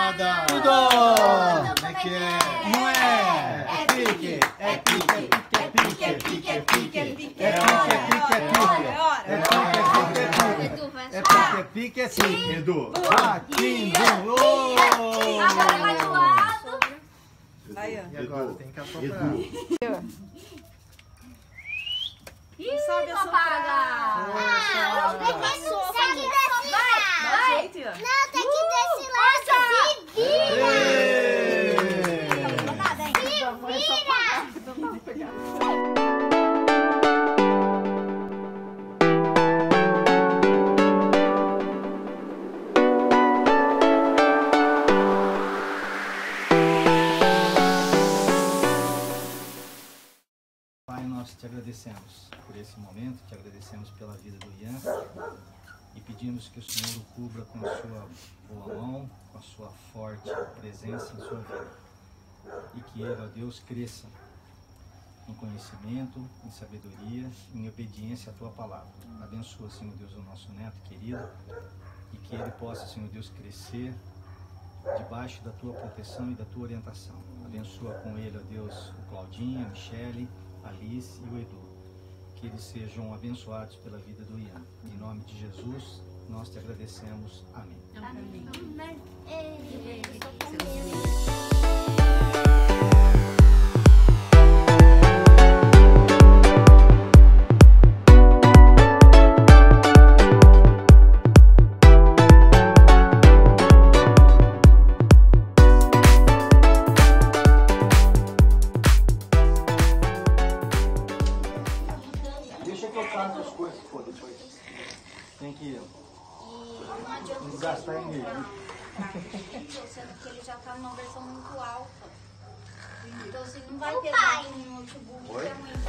nada. Tudo! Como é que é? Não é? É pique, é pique, é pique, é pique, é pique, é pique, é pique, é pique, é pique, é pique, Edu. Batindo! Agora vai do lado. Aí, ó. E agora tem que assoprar. Edu. Ih, Sabe papaga. Vai, Vai. gente, ó. Não, tem que desse lado. Se vira. Pai, nós te agradecemos por esse momento, te agradecemos pela vida do Ian e pedimos que o Senhor o cubra com a sua boa mão, com a sua forte presença em sua vida e que ele, ó Deus, cresça em conhecimento, em sabedoria, em obediência à tua palavra. Abençoa, Senhor Deus, o nosso neto querido e que ele possa, Senhor Deus, crescer debaixo da tua proteção e da tua orientação. Abençoa com ele, ó Deus, o Claudinho, a Michele, a Alice e o Edu. Que eles sejam abençoados pela vida do Ian. Em nome de Jesus, nós te agradecemos. Amém. Deixa que eu faço as coisas, pô, depois. Tem que Não adianta não gastar energia. sendo que ele já tá numa versão muito alta. Então assim, não vai pegar um notebook que é ruim